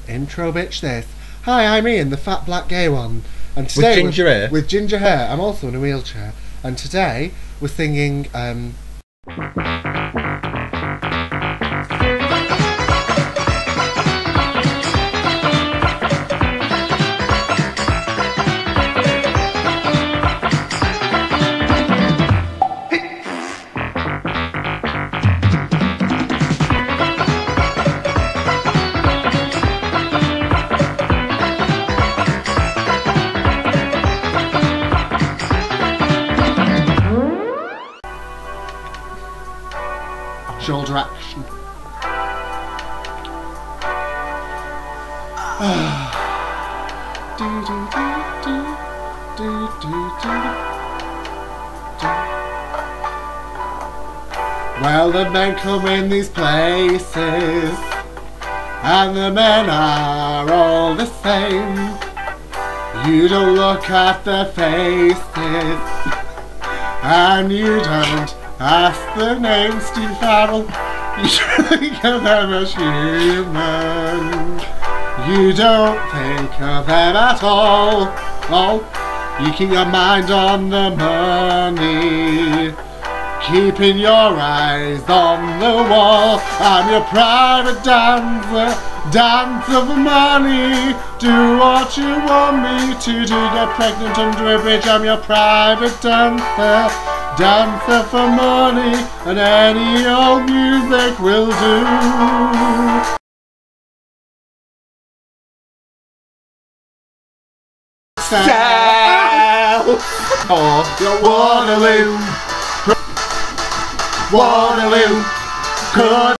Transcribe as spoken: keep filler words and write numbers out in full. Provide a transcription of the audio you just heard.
Intro bitch this. Hi, I'm Ian, the fat black gay one. And today with ginger hair? With ginger hair. I'm also in a wheelchair. And today we're singing... Um, shoulder action. do, do, do, do, do, do, do. Well, the men come in these places, and the men are all the same. You don't look at their faces, and you don't ask the name. Steve Farrell, you think of them as human. You don't think of them at all. Oh, you keep your mind on the money, keeping your eyes on the wall. I'm your private dancer, dancer for money. Do what you want me to do. Get pregnant under a bridge. I'm your private dancer, dancer for money, and any old music will do. Sell for your Waterloo, Waterloo. Could